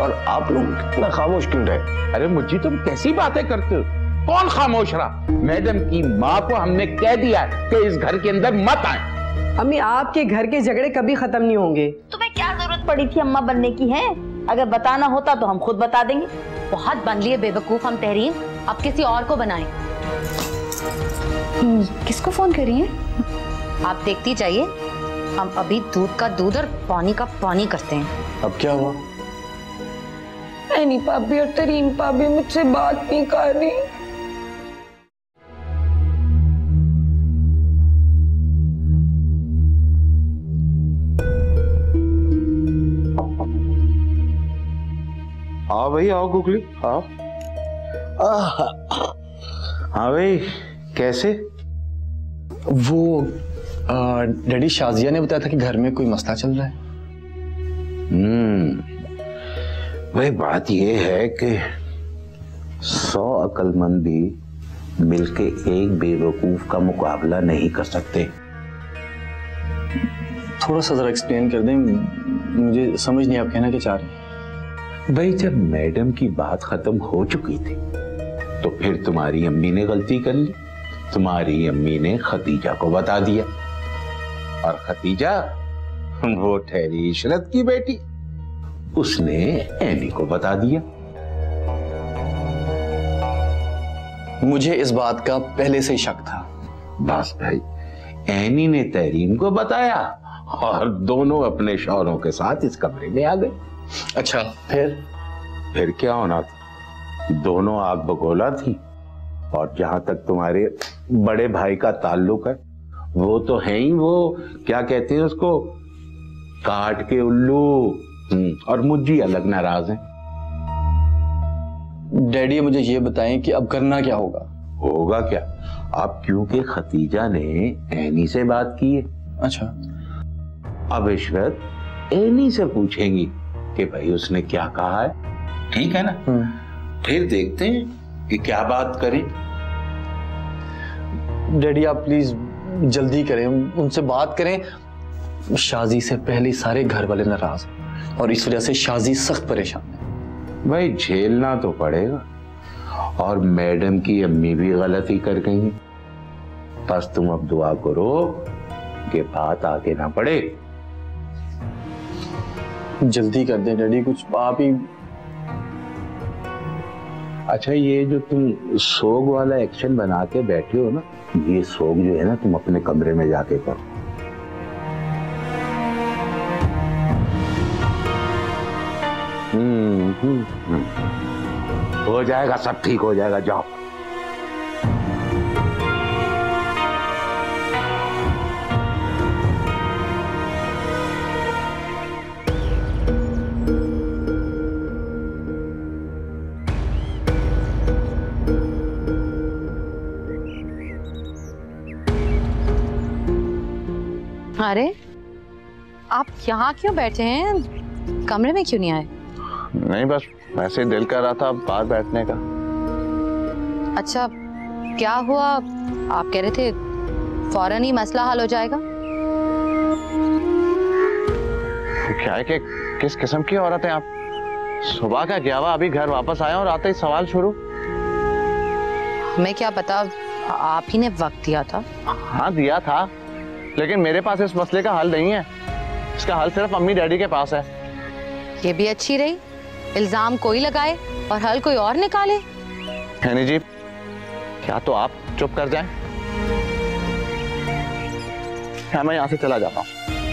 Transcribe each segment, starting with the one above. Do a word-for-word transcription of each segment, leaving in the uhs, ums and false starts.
और आप लोग इतना खामोश क्यों रहे? अरे मुझे तुम कैसी बातें करते हो? कौन खामोश रहा? मैडम की माँ को हमने कह दिया कि इस घर के अंदर मत आए। अम्मी आपके घर के झगड़े कभी खत्म नहीं होंगे। तुम्हें क्या जरूरत पड़ी थी अम्मा बनने की है? अगर बताना होता तो हम खुद बता देंगे। बहुत बन लिए बेवकूफ हम तहरीन, अब किसी और को बनाएं। किसको फोन कर रही हैं? आप देखती जाइए, हम अभी दूध का दूध और पानी का पानी करते हैं। अब क्या हुआ? नहीं भाभी और तरीन भाभी मुझसे बात नहीं कर रही। हाँ भाई आओ गुगली आओ। हाँ भाई कैसे? वो डैडी शाजिया ने बताया था कि घर में कोई मसला चल रहा है। हम्म भाई बात ये है कि सौ अक्लमंद भी मिलके एक बेवकूफ का मुकाबला नहीं कर सकते। थोड़ा सा जरा एक्सप्लेन कर दें, मुझे समझ नहीं आप कहना क्या चाह रहे हैं। भाई जब मैडम की बात खत्म हो चुकी थी तो फिर तुम्हारी अम्मी ने गलती कर ली। तुम्हारी अम्मी ने खतीजा को बता दिया और खतीजा वो ठहरी इशरत की बेटी, उसने एनी को बता दिया। मुझे इस बात का पहले से ही शक था। बस भाई एनी ने तहरीन को बताया और दोनों अपने शौहरों के साथ इस कमरे में आ गए। अच्छा फिर? फिर क्या होना था? दोनों आग बगोला थी। और जहां तक तुम्हारे बड़े भाई का ताल्लुक है, वो तो है ही वो क्या कहते हैं उसको, काट के उल्लू। और मुझे अलग नाराज है। डैडी मुझे ये बताएं कि अब करना क्या होगा? होगा क्या? अब क्योंकि खतीजा ने एनी से बात की है। अच्छा। अब इशरत एनी से पूछेंगी कि भाई उसने क्या कहा है, ठीक है ना? फिर देखते हैं कि क्या बात करें। डैडी आप प्लीज जल्दी करें, उनसे बात करें। शाजी से पहले सारे घर वाले नाराज और इस वजह से शाजी सख्त परेशान है। भाई झेलना तो पड़ेगा। और मैडम की अम्मी भी गलती कर गई। बस तुम अब दुआ करो कि बात आगे ना बढ़े। जल्दी कर दे डैडी, कुछ आप ही। अच्छा ये जो तुम सोग वाला एक्शन बना के बैठे हो ना, ये सोग जो है ना तुम अपने कमरे में जाके करो। हम्म हम्म हो जाएगा, सब ठीक हो जाएगा, जाओ। अरे आप यहाँ क्यों बैठे हैं? कमरे में क्यों नहीं आए? नहीं बस वैसे दिल कर रहा था बाहर बैठने का। अच्छा क्या हुआ? आप कह रहे थे फौरन ही मसला हल हो जाएगा। क्या है कि किस किस्म की औरत है आप? सुबह का गया हुआ, अभी घर वापस आया और आते ही सवाल शुरू। हमें क्या पता, आप ही ने वक्त दिया था। हाँ दिया था, लेकिन मेरे पास इस मसले का हल नहीं है। इसका हल सिर्फ अम्मी डैडी के पास है। ये भी अच्छी रही, इल्जाम कोई लगाए और हल कोई और निकाले। हैनी जी क्या तो आप चुप कर जाएं? क्या मैं यहाँ से चला जाता हूँ?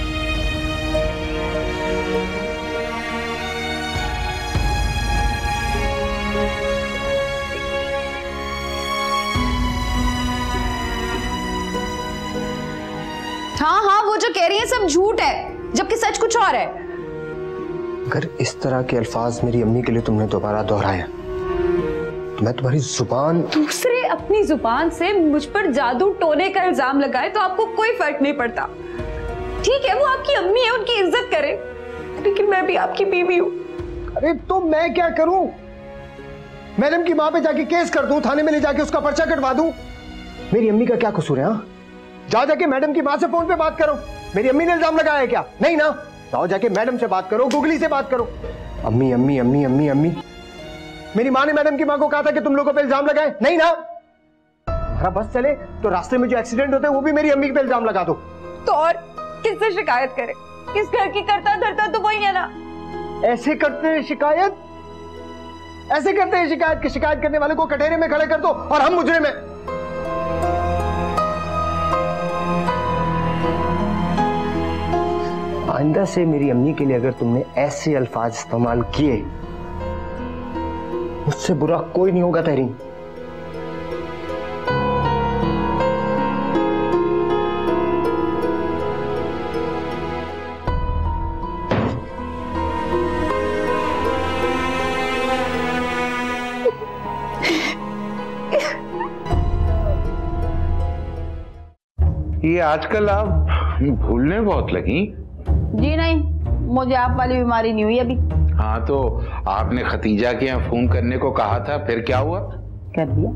हाँ हाँ वो जो कह रही है सब झूठ है, जबकि सच कुछ और है। अगर इस तरह के अल्फाज मेरी अम्मी के लिए तुमने दोबारा दोहराया तो मैं तुम्हारी जुबान। दूसरे अपनी जुबान से मुझ पर जादू टोने का इल्जाम लगाए तो आपको कोई फर्क नहीं पड़ता। ठीक है वो आपकी अम्मी है, उनकी इज्जत करें, लेकिन मैं भी आपकी बीवी हूँ। अरे तो मैं क्या करूं? मैडम की माँ पे जाके केस कर दूं, थाने में ले जाके उसका पर्चा कटवा दूं? मेरी अम्मी का क्या कसूर है? हाँ जाओ जाके मैडम की माँ से फोन पे बात करो। मेरी अम्मी ने इल्जाम लगाया है क्या? नहीं ना, जाओ जाके मैडम से बात करो, गुगली से बात करो। अम्मी अम्मी अम्मी अम्मी अम्मी मेरी माँ ने मैडम की माँ को कहा था कि तुम लोगों पे इल्जाम लगाए, नहीं ना? हमारा बस चले तो रास्ते में जो एक्सीडेंट होते हैं वो भी मेरी अम्मी पे इल्जाम लगा दो। तो और किससे शिकायत करे? किस घर की करता धरता तो वही है ना। ऐसे करते हैं शिकायत, ऐसे करते हैं शिकायत कि शिकायत करने वाले को कटहरे में खड़े कर दो और हम मुजरिम में। आइंदा से मेरी अम्मी के लिए अगर तुमने ऐसे अल्फाज इस्तेमाल किए, मुझसे बुरा कोई नहीं होगा तहरीन। ये आजकल आप भूलने बहुत लगी। जी नहीं, मुझे आप वाली बीमारी नहीं हुई अभी। हाँ तो आपने खतीजा के यहाँ फोन करने को कहा था, फिर क्या हुआ? कर दिया।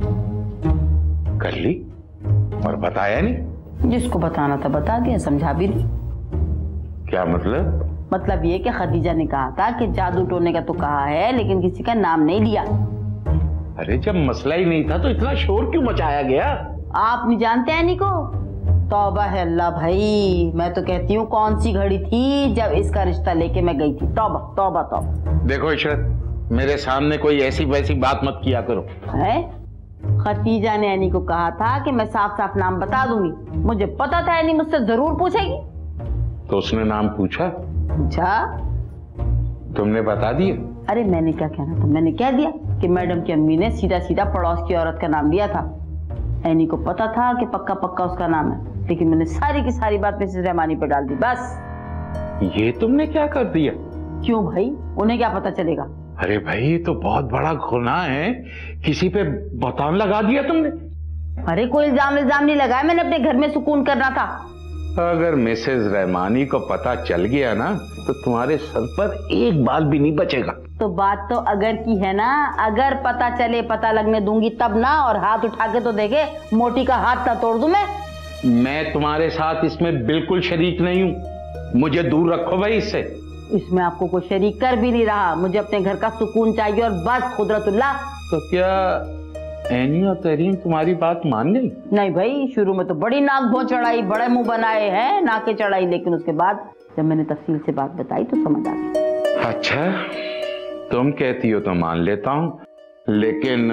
कर ली और बताया नहीं? जिसको बताना था बता दिया, समझा भी नहीं। क्या मतलब? मतलब ये कि खतीजा ने कहा था कि जादू टोने का तो कहा है लेकिन किसी का नाम नहीं लिया। अरे जब मसला ही नहीं था तो इतना शोर क्यों मचाया गया? आप नहीं जानते हैं नी को? तौबा है अल्लाह भाई, मैं तो कहती हूँ कौन सी घड़ी थी जब इसका रिश्ता लेके मैं गई थी। तौबा तौबा तौबा। देखो इशरत, मेरे सामने कोई ऐसी वैसी बात मत किया करो। है? खतीजा ने एनी को कहा था कि मैं साफ साफ नाम बता दूंगी। मुझे पता था एनी मुझसे जरूर पूछेगी। तो उसने नाम पूछा? पूछा। तुमने बता दिया? अरे मैंने क्या कहना था, मैंने कह दिया कि मैडम की अम्मी ने सीधा सीधा पड़ोस की औरत का नाम लिया था। एनी को पता था कि पक्का पक्का उसका नाम है, लेकिन मैंने सारी की सारी बात मिसेस रहमानी पे डाल दी बस। ये तुमने क्या कर दिया? क्यों भाई, उन्हें क्या पता चलेगा? अरे भाई ये तो बहुत बड़ा गुनाह है, किसी पे बतान लगा दिया तुमने। अरे कोई इल्जाम इल्जाम नहीं लगाया, मैंने अपने घर में सुकून करना था। अगर मिसेस रहमानी को पता चल गया ना तो तुम्हारे सर पर एक बाल भी नहीं बचेगा। तो बात तो अगर की है ना, अगर पता चले पता लगने दूंगी तब ना, और हाथ उठा के तो देखे मोटी का हाथ ना तोड़ दूं मैं। मैं तुम्हारे साथ इसमें बिल्कुल शरीक नहीं हूँ, मुझे दूर रखो भाई इससे। इसमें आपको कोई शरीक कर भी नहीं रहा, मुझे अपने घर का सुकून चाहिए और बस। कुदरतुल्लाह। तो क्या एनी और तहरीन तुम्हारी बात मान गई? नहीं भाई, शुरू में तो बड़ी नाक भों चढ़ाई, बड़े मुंह बनाए हैं, नाके चढ़ाई, लेकिन उसके बाद जब मैंने तफसील से बात बताई तो समझ आ गई। अच्छा तुम कहती हो तो मान लेता हूँ, लेकिन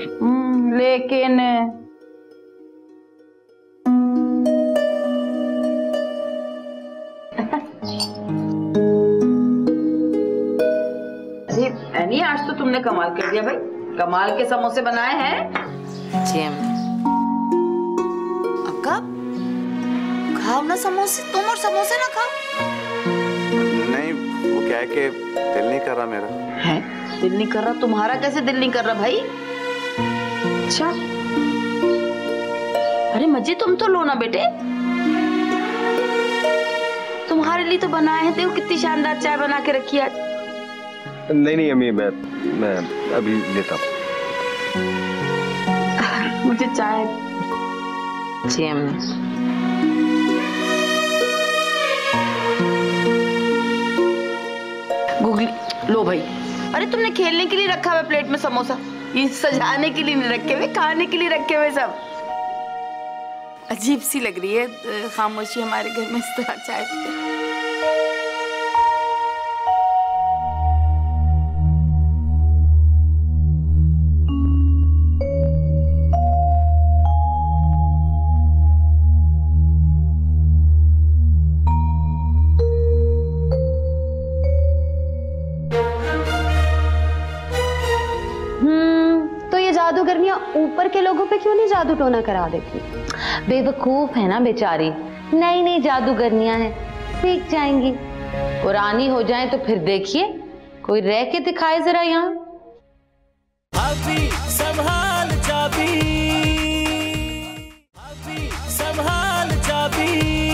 लेकिन अरे एनी, आज तो तुमने कमाल कर दिया भाई, कमाल के समोसे बनाए हैं। जी अक्का, खाओ ना समोसे, तुम और समोसे ना खाओ। नहीं, वो क्या है कि दिल नहीं कर रहा मेरा। है? दिल नहीं कर रहा? तुम्हारा कैसे दिल नहीं कर रहा भाई? अच्छा, अरे मजे तुम तो लो ना बेटे, तुम्हारे लिए तो बनाए हैं। देखो कितनी शानदार चाय बना के रखी आज। नहीं नहीं अम्मी, मैं मैं अभी लेता हूँ। मुझे चाय। जी गूगली लो भाई। अरे तुमने खेलने के लिए रखा हुआ प्लेट में समोसा, ये सजाने के लिए नहीं रखे हुए, खाने के लिए रखे हुए सब। अजीब सी लग रही है खामोशी हमारे घर में इस तरह चाय पीते। जादूगरनियां ऊपर के लोगों पे क्यों नहीं जादू टोना करा देती? बेवकूफ है ना बेचारी। नई नई जादूगरनियां हैं, सीख जाएंगी। पुरानी हो जाएं तो फिर देखिए कोई रह के दिखाए जरा यहाँ। भाभी संभाल चाबी, भाभी संभाल चाबी।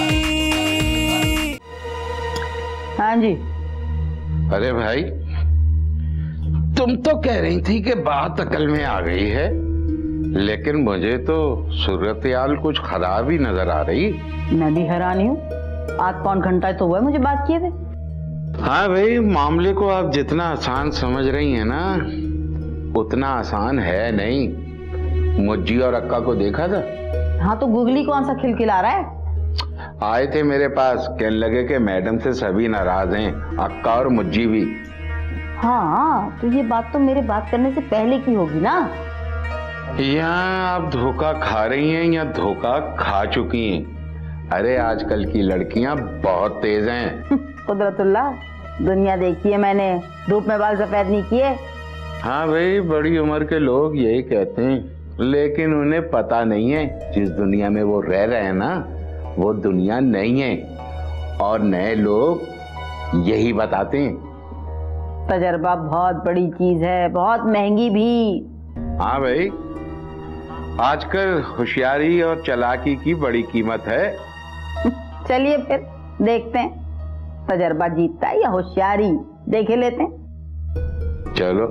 हाँ जी। अरे भाई तुम तो कह रही थी कि बात अकल में आ गई है, लेकिन मुझे तो सूरत-ए-हाल कुछ खराब ही नजर आ रही। मैं भी हैरान हूँ, आध पौन घंटा तो हुआ है मुझे बात किए थे। हाँ भाई, मामले को आप जितना आसान समझ रही हैं ना, उतना आसान है नहीं। मुज्जी और अक्का को देखा था? हाँ, तो गुगली कौन सा खिलखिला रहा है? आए थे मेरे पास, कहने लगे कि मैडम से सभी नाराज हैं, अक्का और मुज्जी भी। हाँ, तो ये बात तो मेरे बात करने से पहले की होगी ना। यहाँ आप धोखा खा रही हैं या धोखा खा चुकी हैं? अरे आजकल की लड़कियां बहुत तेज हैं। कुदरतुल्लाह, दुनिया देखी है मैंने, धूप में बाल सफेद नहीं किए। हाँ भाई, बड़ी उम्र के लोग यही कहते हैं, लेकिन उन्हें पता नहीं है जिस दुनिया में वो रह रहे हैं ना, वो दुनिया नहीं है, और नए लोग यही बताते हैं। तजर्बा बहुत बड़ी चीज है, बहुत महंगी भी। हाँ भाई, आजकल होशियारी और चालाकी की बड़ी कीमत है। चलिए फिर देखते हैं, तजर्बा जीतता है या होशियारी, देखे लेते हैं। चलो।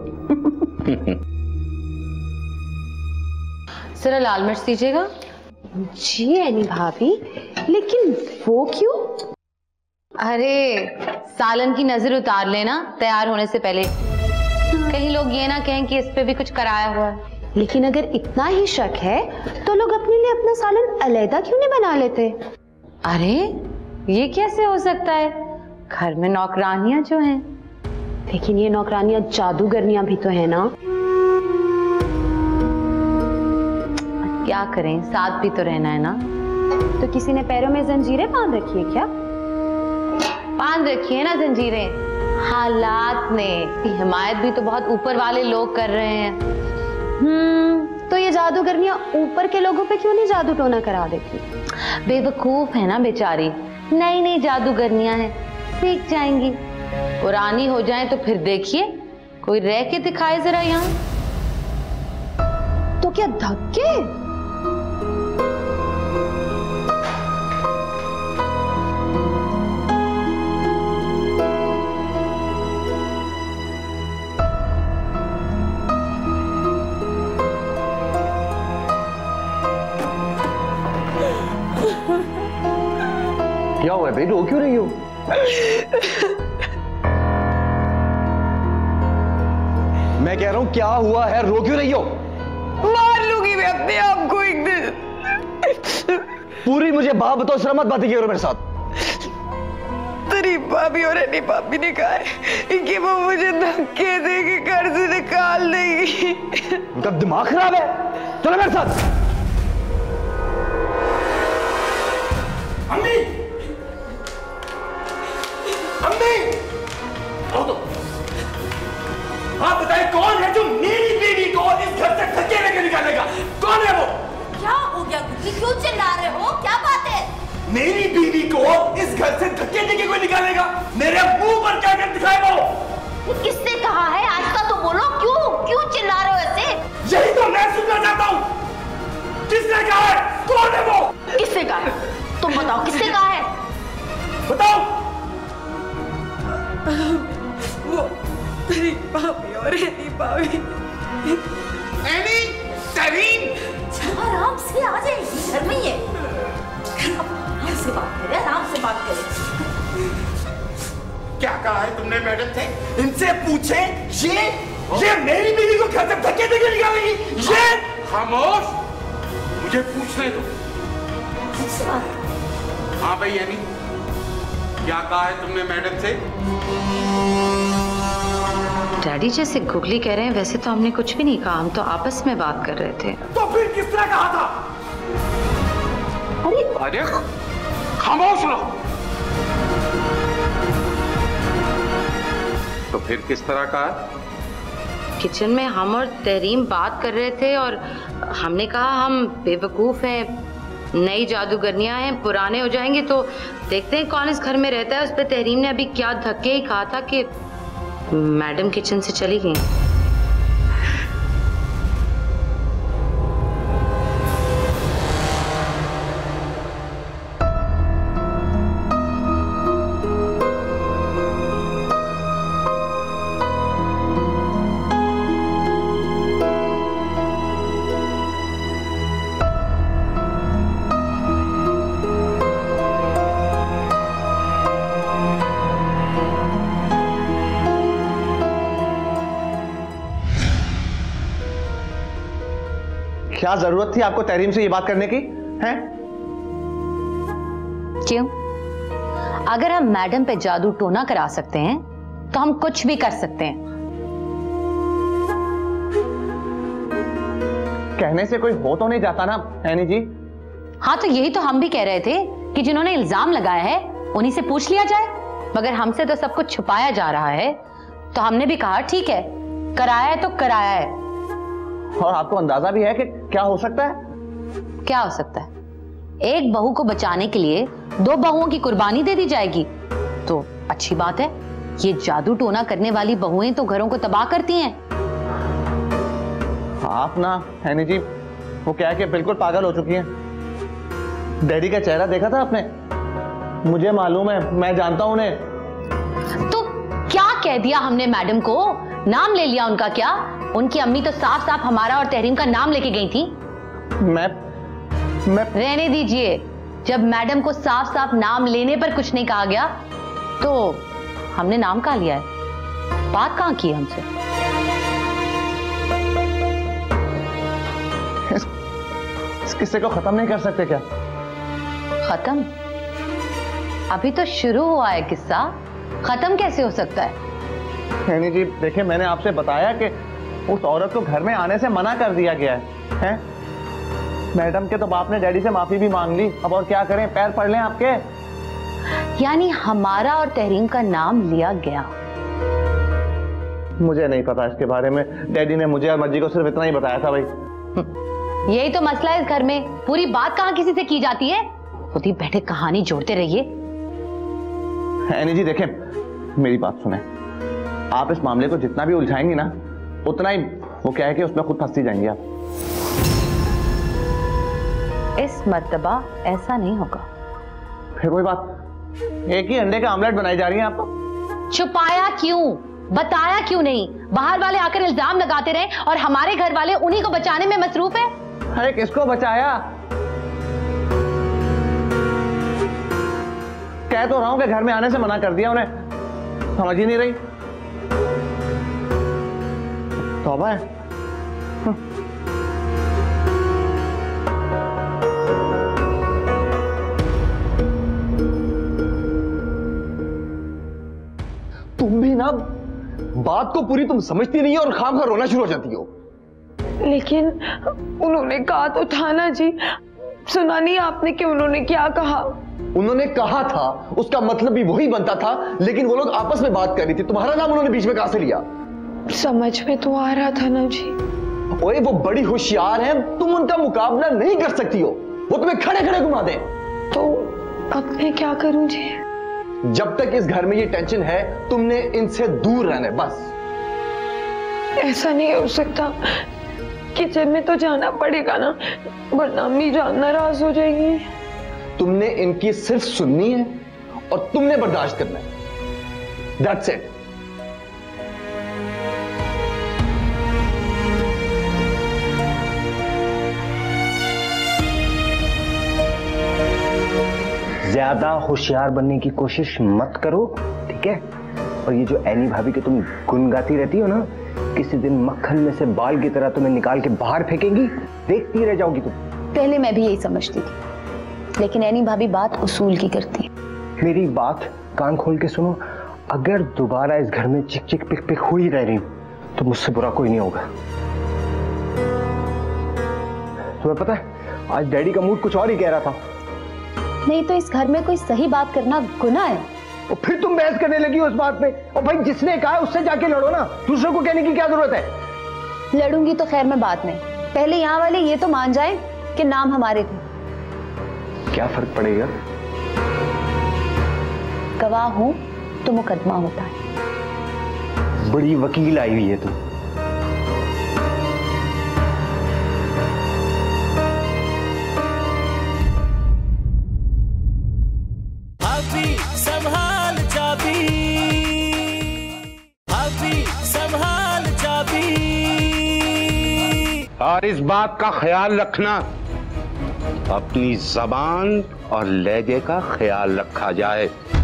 जरा लाल मिर्च दीजिएगा। जी एनी भाभी, लेकिन वो क्यों? अरे सालन की नजर उतार लेना तैयार होने से पहले, कहीं लोग ये ना कहें कि इस पे भी कुछ कराया हुआ है। लेकिन अगर इतना ही शक है तो लोग अपने लिए अपना सालन अलग क्यों नहीं बना लेते? अरे ये कैसे हो सकता है? घर में नौकरानियां जो हैं। लेकिन ये नौकरानियां जादूगरनियां भी तो है ना। क्या करें, साथ भी तो रहना है ना। तो किसी ने पैरों में जंजीरें बांध रखी है क्या? बांध रखी है ना जंजीरें, हालात ने। हिमायत भी तो बहुत ऊपर वाले लोग कर रहे हैं। हम्म तो ये जादूगरनियां ऊपर के लोगों पे क्यों नहीं जादू टोना करा देती? बेवकूफ है ना बेचारी, नई नई जादूगरनियां हैं, सीख जाएंगी। पुरानी हो जाए तो फिर देखिए, कोई रह के दिखाए जरा यहाँ। तो क्या धक्के? क्या हुआ भाई, रो क्यों रही हो? मैं कह रहा हूं क्या हुआ है, रो क्यों रही हो? मार लूंगी मैं अपने आप को एक दिन। पूरी मुझे बात बताओ, शर्म मत बातें करो मेरे साथ। तेरी भाभी और अनी भाभी ने कहा है कि वो मुझे धक्के देके घर से निकाल देगी। उनका दिमाग खराब है, चलो मेरे साथ। अम्मी, अम्मी, आओ तो। आप बताइए कौन है जो मेरी बीवी को इस घर से धक्के लेके निकालेगा? कौन है वो? क्या हो गया गुड्डी, क्यों चिल्ला रहे हो? क्या बात है? मेरी बीवी को इस घर से धक्के देके कोई निकालेगा? मेरे मुंह पर क्या कर दिखाए वो? किसने कहा है? आज का तो बोलो, क्यों क्यों चिल्ला रहे हो ऐसे? यही तो मैं सुनना चाहता हूँ। किसने कहा है? कौन है वो? किसने कहा है? तुम बताओ, किसने कहा है? बताओ। वो तेरी भाभी और एनी भाभी। एनी, तरीन, आराम से आ जाएगी, घर में ही है। आराम से बात करें, आराम से बात करें। क्या कहा है तुमने मैडम से? इनसे पूछे, ये ये मेरी बीवी को घर से धक्के देके निकालेगी? ये खामोश, मुझे पूछने दो। हाँ भाई यानी क्या कहा है तुमने मैडम से? डैडी जैसे गुगली कह रहे हैं, वैसे तो हमने कुछ भी नहीं कहा, हम तो आपस में बात कर रहे थे। तो फिर किस तरह कहा था? अरे अरे खामोश रहो। तो फिर किस तरह कहा? किचन में हम और तहरीम बात कर रहे थे और हमने कहा हम बेवकूफ हैं, नई जादूगरनियां हैं, पुराने हो जाएंगे तो देखते हैं कौन इस घर में रहता है। उस पर तहरीम ने अभी क्या धक्के ही कहा था कि मैडम किचन से चली गई। क्या जरूरत थी आपको तहरीम से ये बात करने की हैं? क्यों? अगर हम मैडम पे जादू टोना करा सकते हैं तो हम कुछ भी कर सकते हैं। कहने से कोई हो तो नहीं जाता ना एनी जी। हाँ, तो यही तो हम भी कह रहे थे कि जिन्होंने इल्जाम लगाया है उन्हीं से पूछ लिया जाए, मगर हमसे तो सब कुछ छुपाया जा रहा है, तो हमने भी कहा ठीक है, कराया है तो कराया है। और आपको अंदाजा भी है कि क्या हो सकता है? क्या हो सकता है? एक बहू को बचाने के लिए दो बहुओं की कुर्बानी दे दी जाएगी तो अच्छी बात है। ये जादू टोना करने वाली बहुएं तो घरों को तबाह करती हैं। आप ना हैनी जी, वो क्या है कि बिल्कुल पागल हो चुकी हैं। डैडी का चेहरा देखा था आपने? मुझे मालूम है, मैं जानता हूं उन्हें। तो क्या कह दिया हमने मैडम को? नाम ले लिया उनका क्या? उनकी अम्मी तो साफ साफ हमारा और तहरीम का नाम लेके गई थी। मैं मैं रहने दीजिए। जब मैडम को साफ साफ नाम लेने पर कुछ नहीं कहा गया तो हमने नाम कहा लिया है। बात कहां की हमसे? इस, इस किस्से को खत्म नहीं कर सकते क्या? खत्म? अभी तो शुरू हुआ है किस्सा, खत्म कैसे हो सकता है? हैनी जी देखिए, मैंने आपसे बताया कि उस औरत को घर में आने से मना कर दिया गया है, हैं? मैडम के तो बाप ने डैडी से माफी भी मांग ली, अब और क्या करें, पैर पड़ लें आपके। यानी हमारा और तहरीम का नाम लिया गया? मुझे नहीं पता इसके बारे में, डैडी ने मुझे और मर्जी को सिर्फ इतना ही बताया था भाई। यही तो मसला है इस घर में, पूरी बात कहां किसी से की जाती है, खुद ही बैठे कहानी जोड़ते रहिए। हैनी जी देखें, मेरी बात सुने, आप इस मामले को जितना भी उलझाएंगी ना उतना ही वो क्या है कि उसमें खुद फंसती जाएंगी आप। इस मर्तबा ऐसा नहीं होगा। फिर वही बात, एक ही अंडे का ऑमलेट बनाई जा रही है आपको। छुपाया क्यों, बताया क्यों नहीं? बाहर वाले आकर इल्जाम लगाते रहे और हमारे घर वाले उन्हीं को बचाने में मसरूफ है। अरे किसको बचाया? कह तो रहा हूं कि घर में आने से मना कर दिया उन्हें, समझ ही नहीं रही। तौबा है। तुम भी ना बात को पूरी तुम समझती नहीं हो और खाम खा रोना शुरू हो जाती हो। लेकिन उन्होंने कहा तो था ना जी, सुना नहीं आपने कि उन्होंने क्या कहा? उन्होंने कहा था उसका मतलब भी वही बनता था, लेकिन वो लोग आपस में बात कर रही थी, तुम्हारा नाम उन्होंने बीच में कहां से लिया? समझ में तो आ रहा था ना जी। ओए वो बड़ी होशियार हैं, तुम उनका मुकाबला नहीं कर सकती हो, वो तुम्हें खड़े खड़े घुमा दें। तो अब मैं क्या करूं जी? जब तक इस घर में ये टेंशन है तुमने इनसे दूर रहना है बस। ऐसा नहीं हो सकता, किचन में तो जाना पड़ेगा ना, वरना अम्मी जान नाराज हो जाएगी। तुमने इनकी सिर्फ सुननी है और तुमने बर्दाश्त करना है, दैट्स इट। ज्यादा होशियार बनने की कोशिश मत करो, ठीक है? और ये जो एनी भाभी के तुम गुन गाती रहती हो ना, किसी दिन मक्खन में से बाल की तरह तुम्हें निकाल के बाहर फेंकेंगी, देखती रह जाओगी तुम। पहले मैं भी यही समझती थी, लेकिन एनी भाभी बात उसूल की करती है। मेरी बात कान खोल के सुनो, अगर दोबारा इस घर में चिक चिक पिक पिक हुई रह रही तो मुझसे बुरा कोई नहीं होगा। तुम्हें पता है आज डैडी का मूड कुछ और ही कह रहा था। नहीं तो इस घर में कोई सही बात करना गुनाह है। और फिर तुम बहस करने लगी उस बात पे। और भाई जिसने कहा है उससे जाके लड़ो ना, दूसरों को कहने की क्या जरूरत है? लड़ूंगी तो खैर मैं बाद में, पहले यहाँ वाले ये तो मान जाए कि नाम हमारे थे। क्या फर्क पड़ेगा? गवाह हूं तो मुकदमा होता है। बड़ी वकील आई हुई है तुम। भाभी संभाल चाबी, भाभी संभाल चाबी। और इस बात का ख्याल रखना, अपनी जबान और लहजे का ख्याल रखा जाए।